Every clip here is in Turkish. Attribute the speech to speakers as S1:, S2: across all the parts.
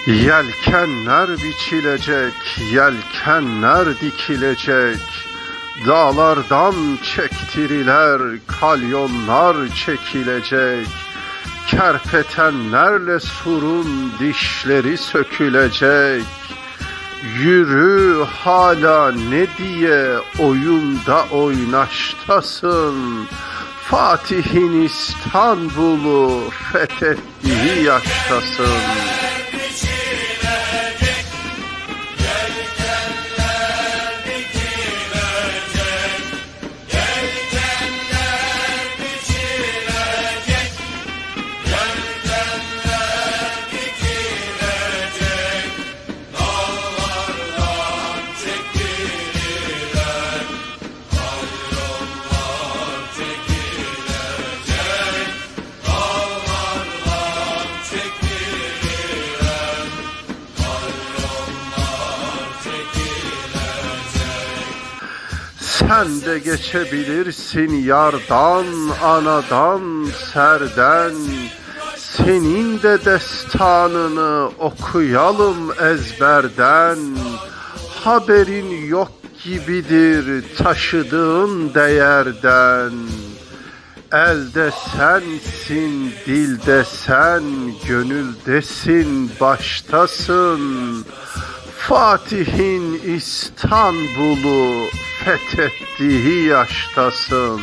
S1: Yelkenler biçilecek, yelkenler dikilecek, dağlardan çektiriler, kalyonlar çekilecek, kerpetenlerle surun dişleri sökülecek. Yürü hala ne diye oyunda oynaştasın, Fatih'in İstanbul'u fethettiği yaştasın. Sen de geçebilirsin yardan, anadan, serden. Senin de destanını okuyalım ezberden. Haberin yok gibidir taşıdığın değerden. Elde sensin, dilde sen, gönüldesin, baştasın. Fatih'in İstanbul'u fethettiği yaştasın.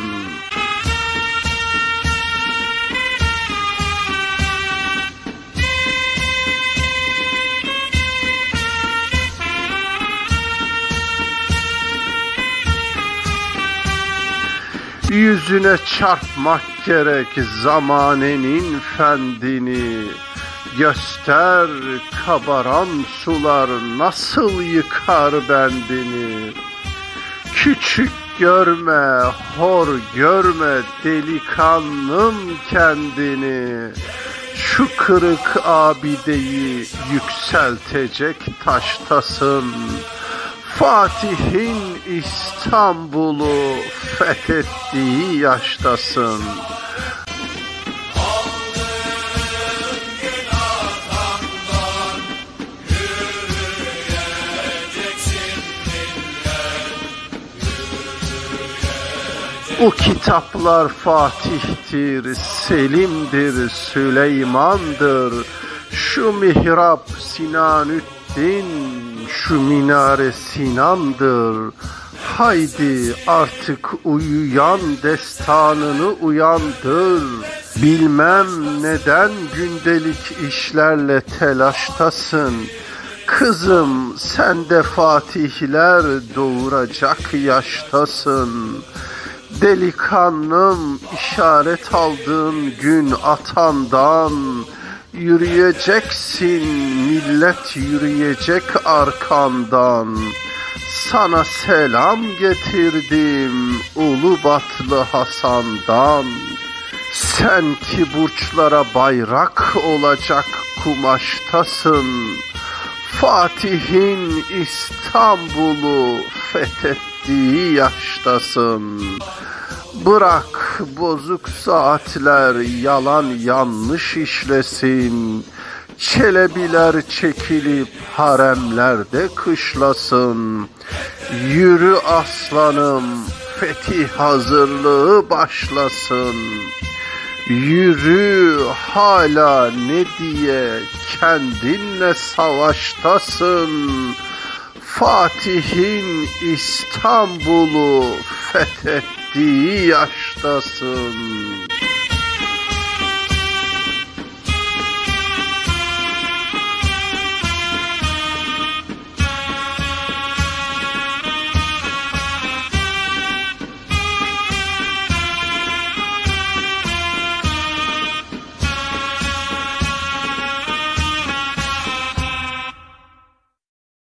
S1: Yüzüne çarpmak gerek zamanenin fendini. Göster kabaran sular nasıl yıkar bendini. Küçük görme, hor görme delikanlım kendini. Şu kırık abideyi yükseltecek taştasın. Fatih'in İstanbul'u fethettiği yaştasın. O kitaplar Fatih'tir, Selim'dir, Süleyman'dır. Şu mihrap Sinanüddin, şu minare Sinan'dır. Haydi artık uyuyan destanını uyandır. Bilmem neden gündelik işlerle telaştasın. Kızım sen de fatihler doğuracak yaştasın. Delikanlım işaret aldığın gün atandan, yürüyeceksin millet yürüyecek arkandan. Sana selam getirdim Ulubatlı Hasan'dan. Sen ki burçlara bayrak olacak kumaştasın. Fatih'in İstanbul'u fethettiği yaştasın. Bırak bozuk saatler yalan yanlış işlesin. Çelebiler çekilip haremlerde kışlasın. Yürü aslanım fetih hazırlığı başlasın. Yürü hala ne diye kendinle savaştasın. Fatih'in İstanbul'u fethettiği yaştasın.